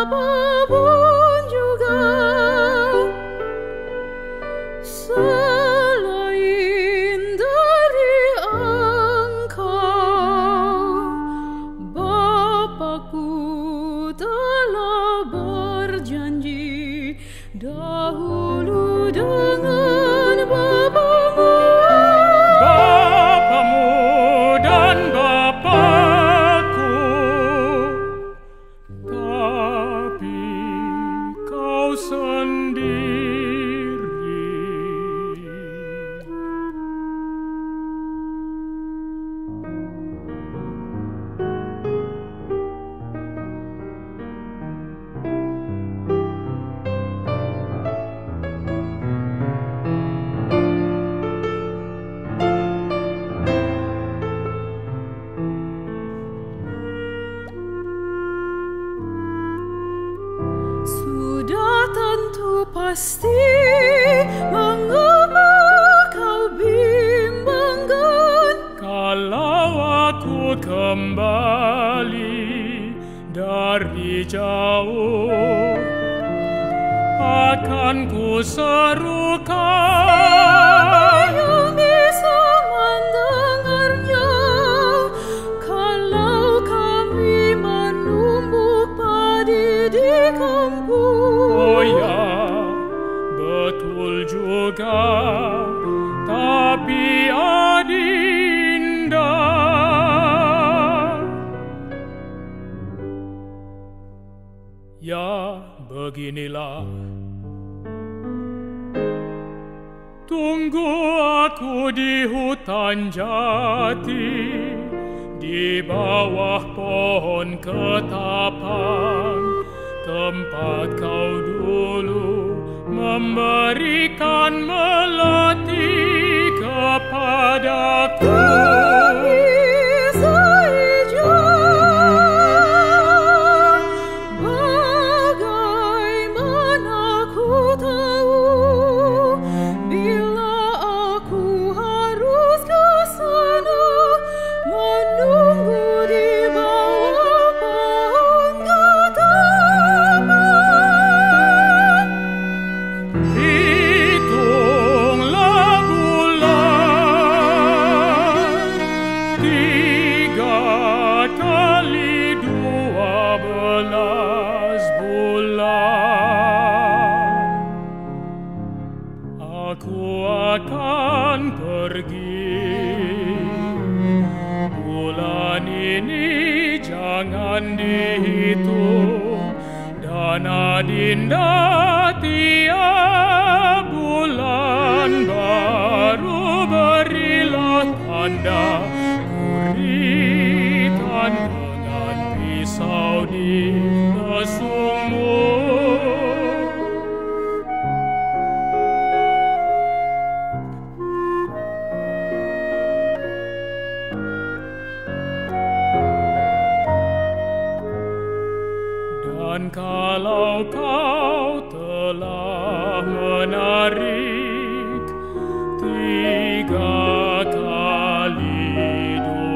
apapun juga selain dari Engkau. Bapakku telah berjanji dahulu dengan Bapamu dan Bapakku, tapi kau sendiri. Sudah tentu pasti mengapa kau bimbangkan. Kalau aku kembali dari jauh, akan ku serukan. Yang bisa mendengarnya kalau kami menumbuk padi di kampung. Oh ya, betul juga, tapi Adinda, ya beginilah. Tunggu aku di hutan jati, di bawah pohon ketapang, tempat kau dulu memberikan melati kepadaku. Aku akan pergi. Bulan ini jangan dihitung, dan Adinda tiap bulan baru berilah tanda uritan dengan pisau di lesungmu. Dan kalau kau telah menarik 3 kali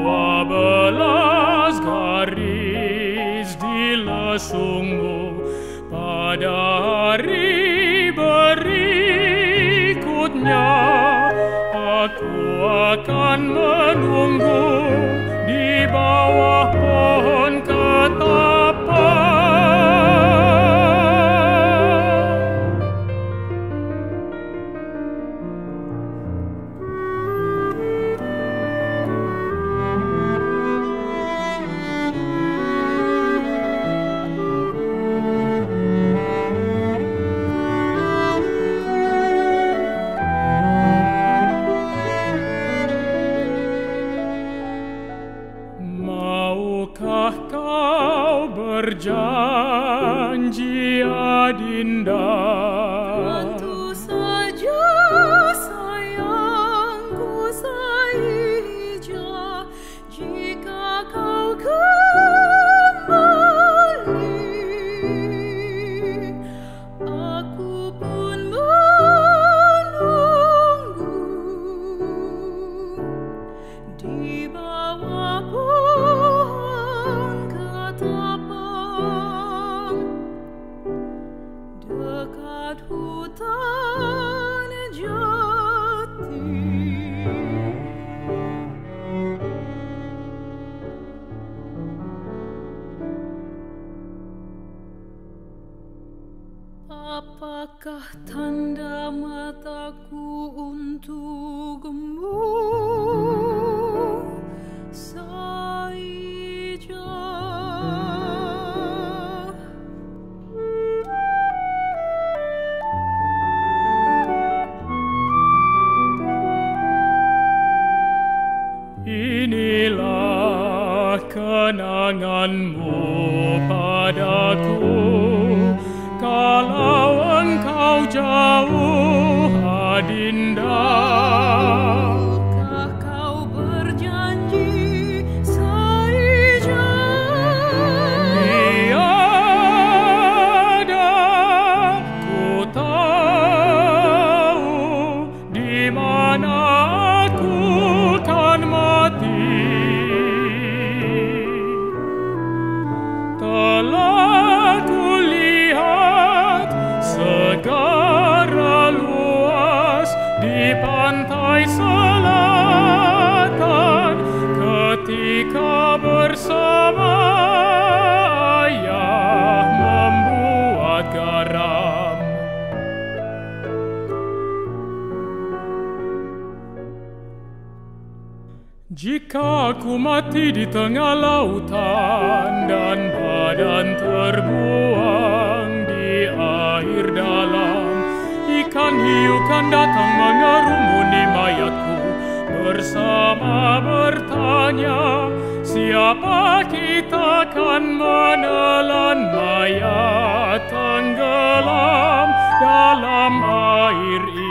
12 garis di lesungmu pada hari berikutnya, aku akan menunggu di bawah pohon ketapang. Maukah kau berjanji, Adinda? Tentu saja sayangku Saija, jika kau kembali, aku pun menunggu di bawah pohon ketapang. Apakah tanda mataku untukmu saja? Inilah kenanganmu padaku, kalau engkau jauh, Adinda. Apakah kau berjanji saja? Tiada ku tahu di mana aku kan mati. Telah kulihat segara luas di pantai selatan ketika bersama ayah membuat garam. Jika aku mati di tengah lautan dan badan terbuang di air dalam, ikan hiu kan datang mengerumuni mayatku bersama bertanya, siapa kita kan menelan mayat tenggelam dalam air ini.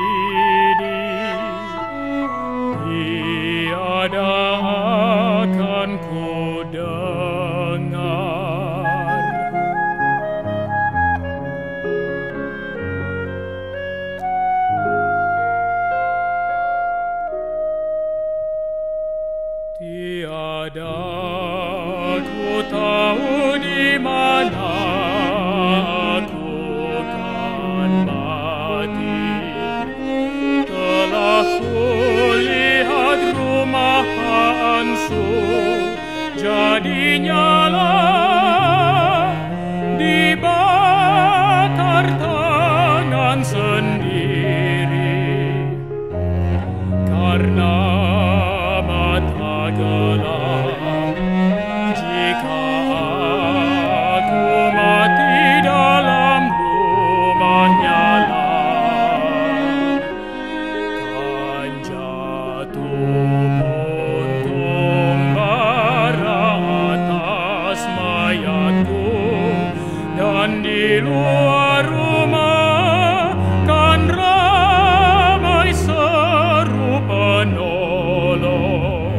Tiada akan ku dengar. Tiada ku tahu di mana aku kan mati. Telah kulihat rumah Ansu jadi nyala, dibakar tangan sendiri karena mata gelap. Jika aku mati dalam rumah nyala, kan jatuh puntung bara atas mayatku, dan di luar rumah kan ramai seru penolong,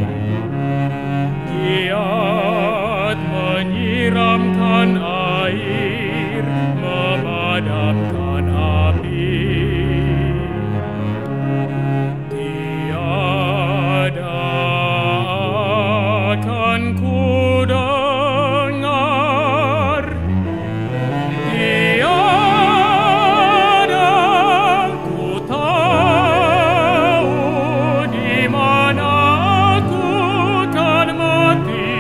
giat menyiramkan air, memadamkan api. Tiada akan ku dengar, tiada ku tahu di mana aku kan mati.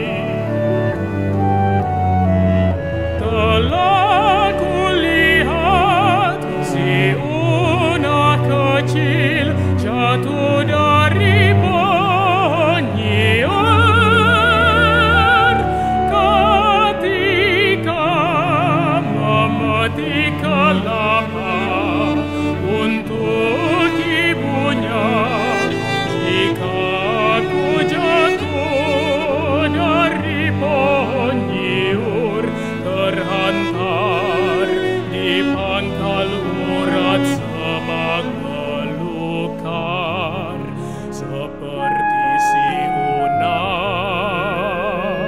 Telah kulihat si unah kecil jatuh dari pohon nyiur ketika memetik kelapa untuk ibunya. Jika aku jatuh dari pohon nyiur, terhantar di pangkal urat semak belukar seperti si unah.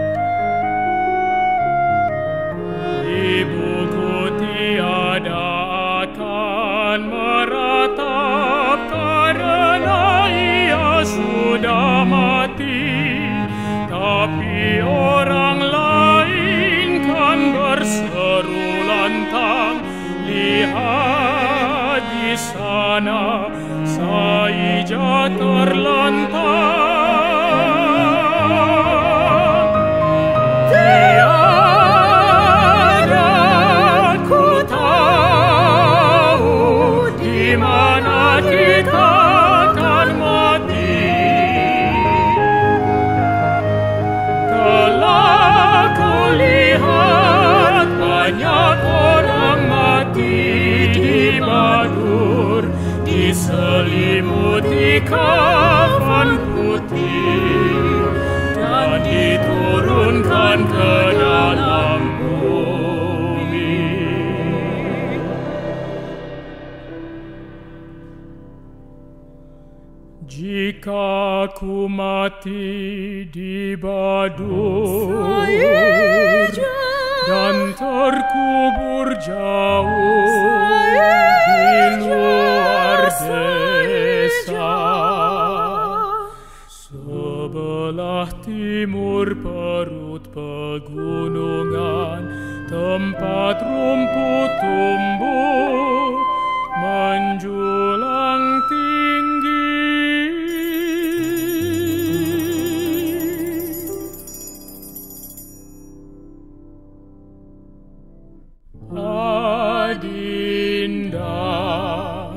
Ibuku tiada akan meratap karena ia sudah mati, tapi orang lain kan berseru lantang, lihat di sana Saija terlentang. Tiada ku tahu kafan putih dan diturunkan ke dalam bumi. Jika ku mati di Badung dan terkubur jauh di luar desa, sebelah timur perut pegunungan, tempat rumput tumbuh menjulang tinggi. Adinda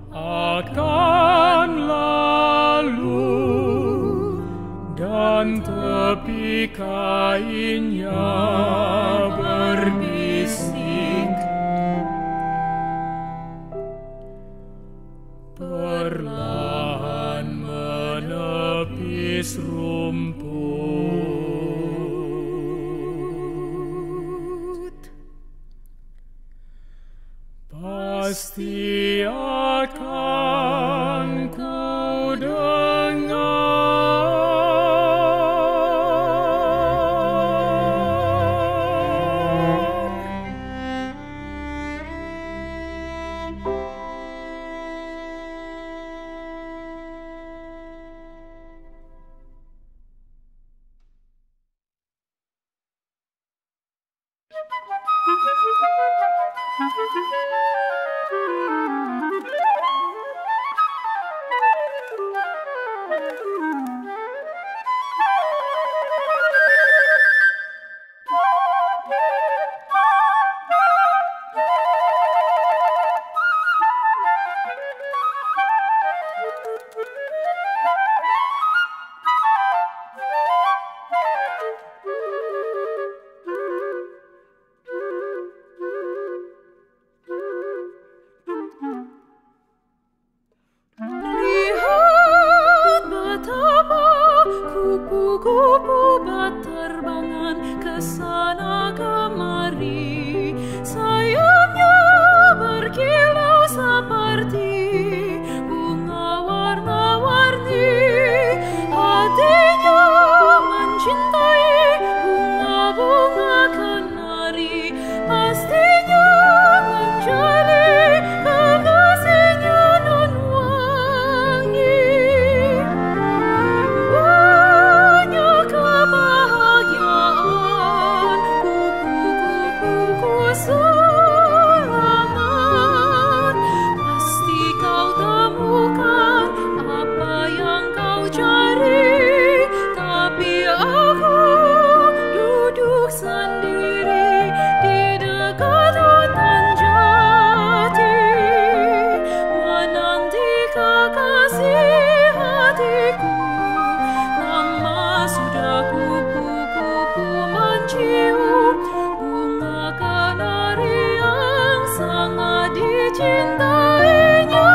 akan lalu dan tepi kainnya berbisik, perlahan menepis rumput. Pasti akan ku dengar. Kupu-kupu berterbangan ke sana kemari, sayapnya berkilau seperti bunga warna-warni, hatinya mencintai bunga-bunga kenari, pastinya menjadi kekasihnya non wangi. Selamat, pasti kau temukan apa yang kau cari, tapi aku duduk sendiri di dekat hutan jati, menanti kekasih hatiku. Lama sudah kupu-kupu mencium bunga kenari yang sangat dicintainya.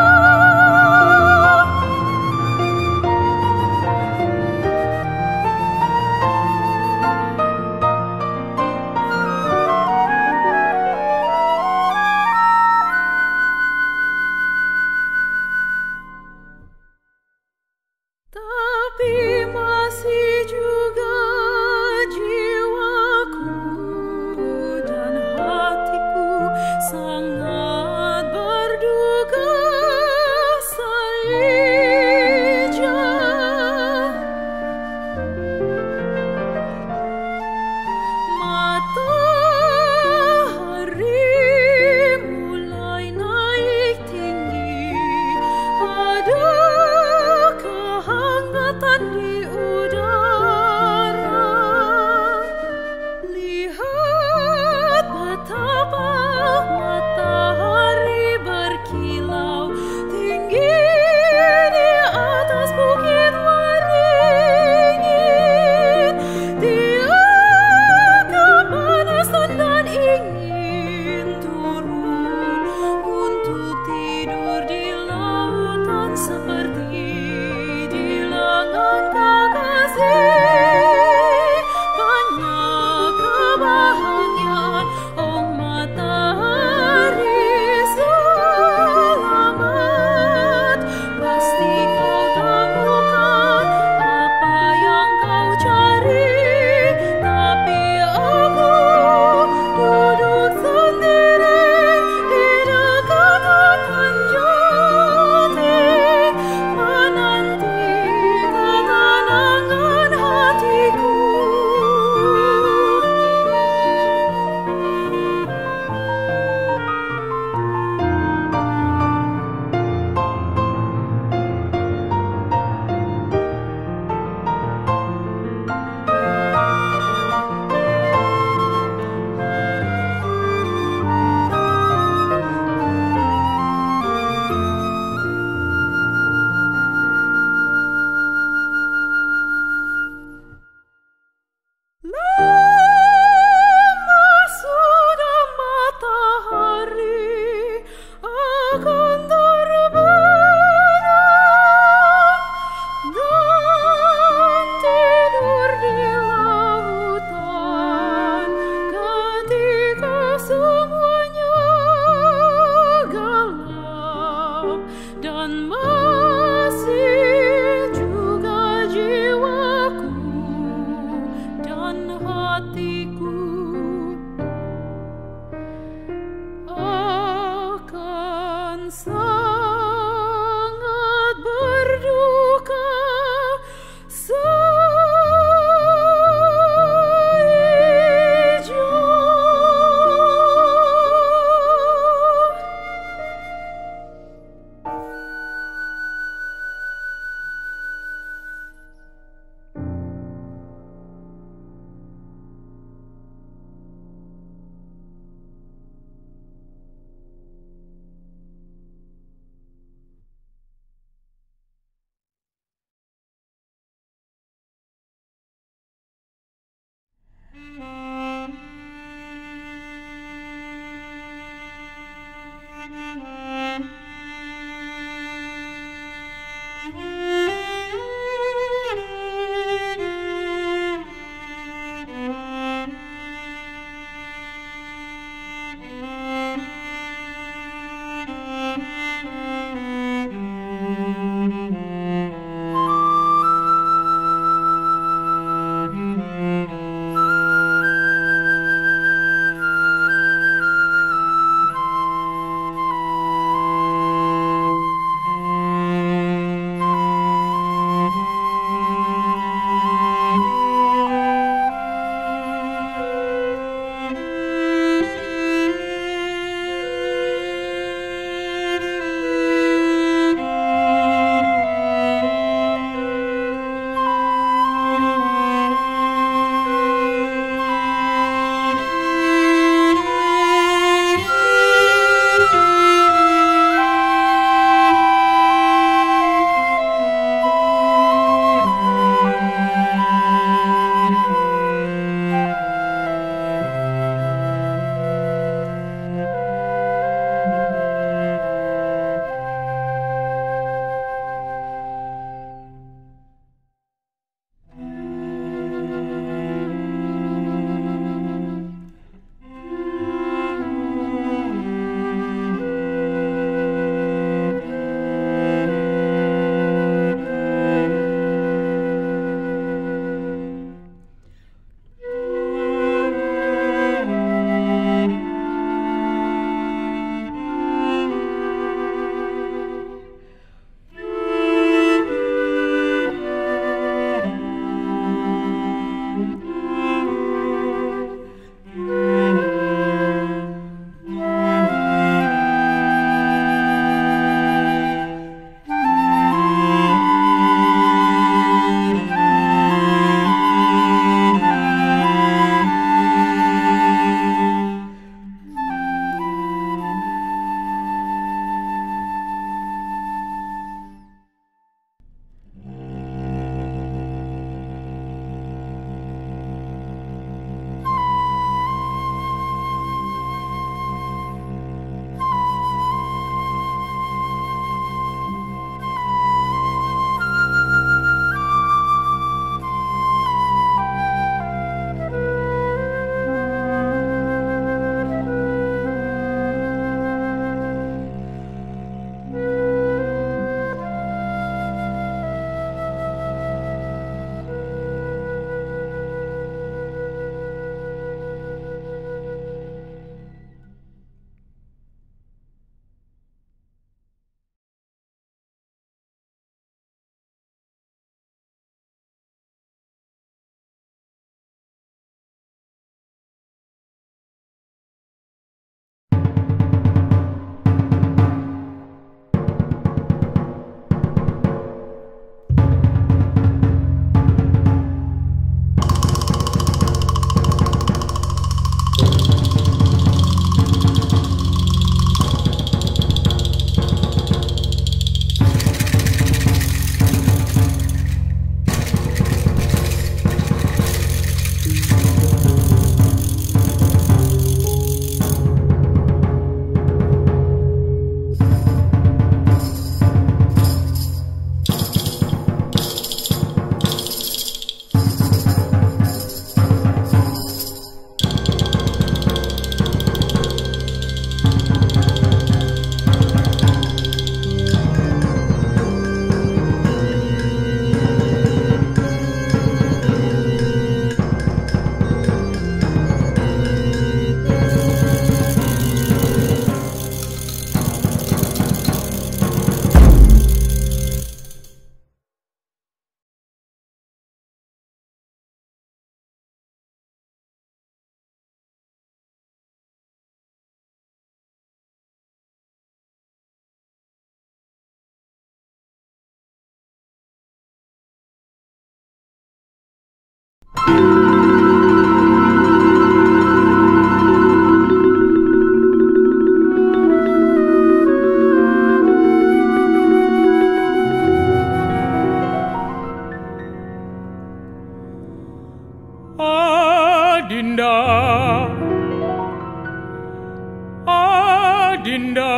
Adinda,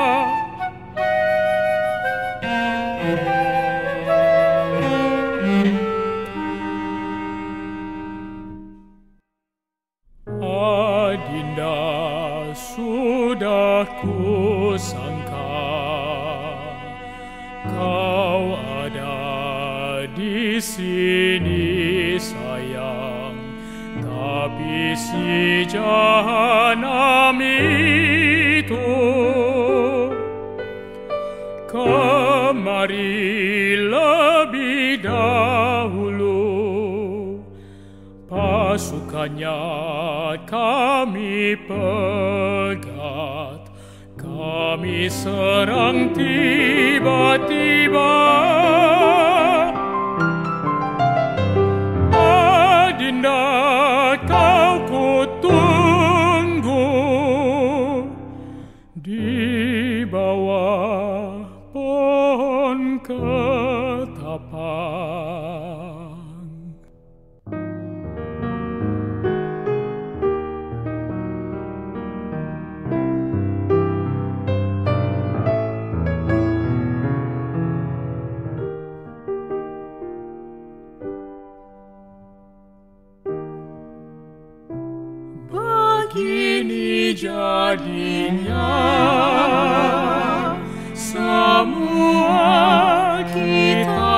Adinda, sudah kusangka kau ada di sini sayang, tapi si jahanam itu kemari lebih dahulu. Pasukannya kami pegat, kami serang tiba-tiba. Adinda, kau kutunggu di bawah pohon ketapang. Begini jadinya semua kita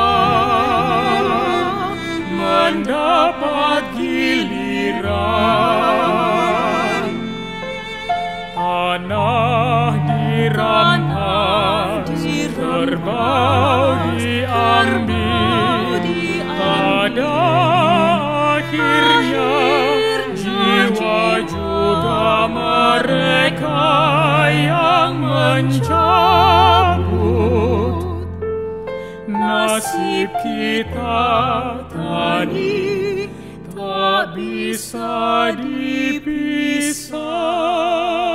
mendapat giliran, tanah dirampas, kerbau diambil, pada akhirnya jiwa juga mereka yang mencabut nasib kita tadi tak bisa dipisah.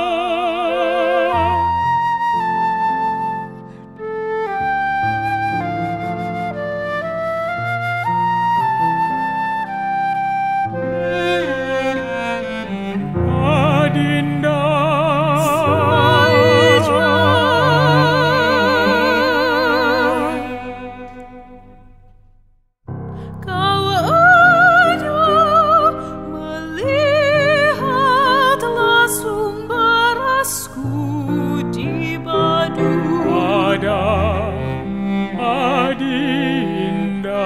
Adinda, Kau ada melihatlah sumberasku di badu. ada Adinda.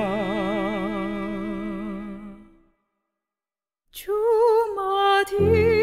Cuma